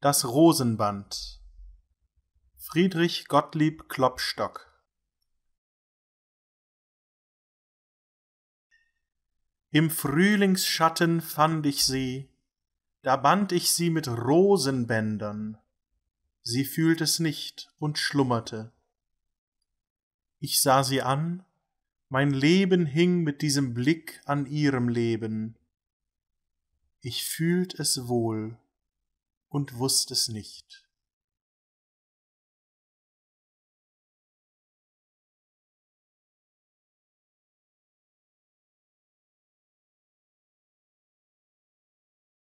Das Rosenband. Friedrich Gottlieb Klopstock. Im Frühlingsschatten fand ich sie, da band ich sie mit Rosenbändern. Sie fühlt es nicht und schlummerte. Ich sah sie an, mein Leben hing mit diesem Blick an ihrem Leben. Ich fühlt es wohl und wusst es nicht.